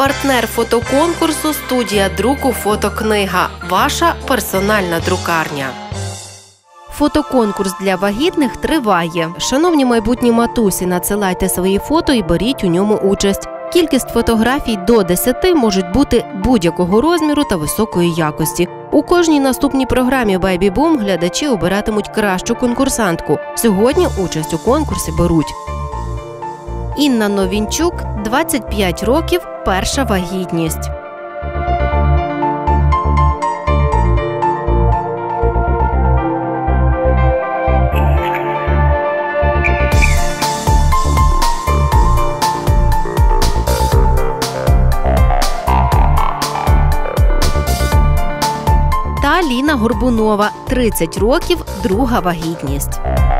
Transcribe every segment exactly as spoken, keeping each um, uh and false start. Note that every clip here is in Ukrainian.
Партнер фотоконкурсу – студія друку «Фотокнига». Ваша персональна друкарня. Фотоконкурс для вагітних триває. Шановні майбутні матусі, надсилайте свої фото і беріть у ньому участь. Кількість фотографій до десяти можуть бути будь-якого розміру та високої якості. У кожній наступній програмі «Бейбі Бум» глядачі обиратимуть кращу конкурсантку. Сьогодні участь у конкурсі беруть Інна Новінчук, двадцять п'ять років, перша вагітність. Та Ліна Горбунова, тридцять років, друга вагітність.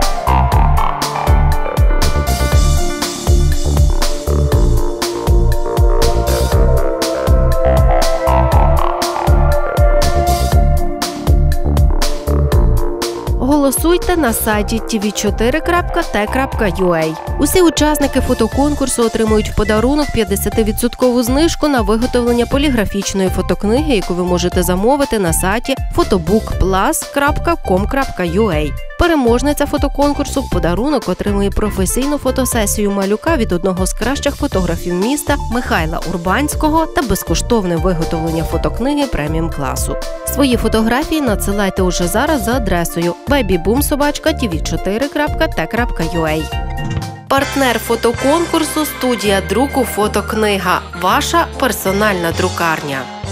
Голосуйте на сайті ті ві чотири крапка те крапка ю а. Усі учасники фотоконкурсу отримують в подарунок п'ятдесятивідсоткову знижку на виготовлення поліграфічної фотокниги, яку ви можете замовити на сайті фотобук плас крапка ком крапка ю а. Переможниця фотоконкурсу в подарунок отримує професійну фотосесію малюка від одного з кращих фотографів міста Михайла Урбанського та безкоштовне виготовлення фотокниги преміум-класу. Свої фотографії надсилайте уже зараз за адресою бейбі бум собачка ті ві чотири крапка те крапка ю а. Партнер фотоконкурсу – студія друку «Фотокнига». Ваша персональна друкарня.